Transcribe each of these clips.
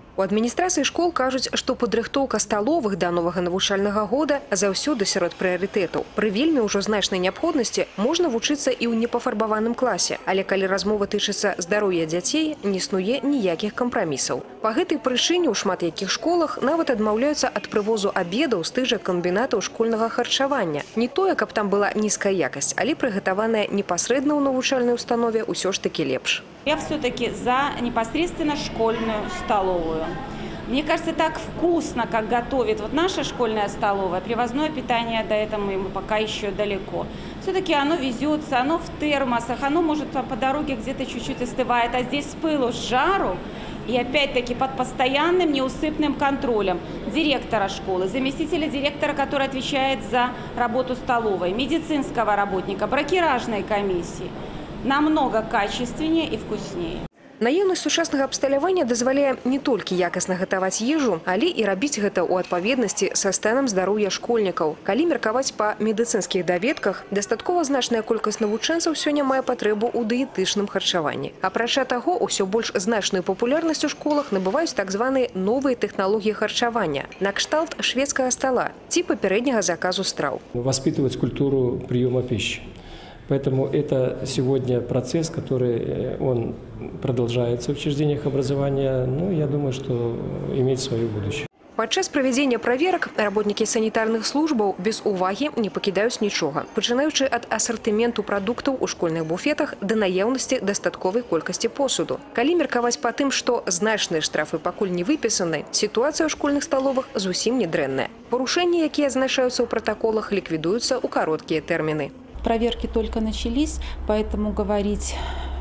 У адміністрацыі школ кажуць, што падрыхтоўка сталовых да новага навучальнага года заўсёды сярод прыярытэтаў. Пры вельмі ўжо значнай неабходнасці можна вучыцца і ў непафарбаваным класе, але калі размова тычыцца здароўя дзяцей, не існуе ніякіх кампрамісаў. Па гэтай прычыне ў шмат якіх школах нават адмаўляюцца ад прывозу абедаў з тых жа камбінатаў школьнага харчавання. Не тое, каб там была нізкая якасць, але прыгатаваная непасрэдна ў навучальнай установе ўсё ж таки лепш. Я все-таки за непосредственно школьную столовую. Мне кажется, так вкусно, как готовит вот наша школьная столовая. Привозное питание до этого ему пока еще далеко. Все-таки оно везется, оно в термосах, оно может по дороге где-то чуть-чуть остывает, а здесь с пылу, с жару. И опять-таки под постоянным неусыпным контролем директора школы, заместителя директора, который отвечает за работу столовой, медицинского работника, бракеражной комиссии. Намного качественнее и вкуснее. Наіўнасць сучаснага абсталявання дазваляе не толькі якасна гатаваць ежу, але і рабіць гэта ў адпаведнасці са станам здароўя школьнікаў. Калі меркаваць па медыцынскіх даведках, дастаткова значная колькасць навучэнцаў сёння мае патрэбу ў дыетычным харчаванні. Апрача таго, усё больш значную папулярнасць у школах набываюць так званыя новыя тэхналогіі харчавання, накшталт шведскага стола ці папярэдняга заказу страў. Воспитывать культуру приема пищи. Поэтому это сегодня процесс, который он продолжается в учреждениях образования. Ну, я думаю, что имеет свое будущее. Падчас правядзення праверак работнікі санітарных службаў без увагі не пакідаюць нічога, пачынаючы ад асартыменту прадуктаў у школьных буфетах да наяўнасці дастатковай колькасці посуду. Калі меркаваць па тым, што значныя штрафы пакуль не выпісаны, сітуацыя ў школьных сталовах зусім не дрэнная. Парушэнні, якія азначаюцца ў пратаколах, ліквідуюцца ў кароткія тэрміны. Проверки только начались, поэтому говорить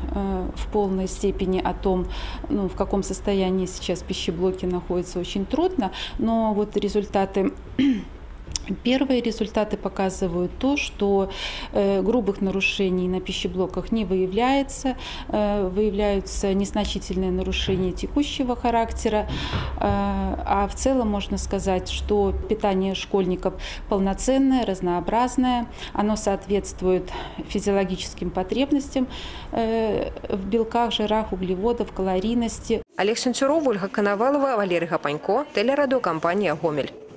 в полной степени о том, в каком состоянии сейчас пищеблоки находятся, очень трудно. Но вот первые результаты показывают то, что грубых нарушений на пищеблоках не выявляется, выявляются незначительные нарушения текущего характера, а в целом можно сказать, что питание школьников полноценное, разнообразное, оно соответствует физиологическим потребностям в белках, жирах, углеводах, калорийности. Олег Сенцюров, Ольга Коновалова, Валерий Гапанько, телерадиокомпания «Гомель».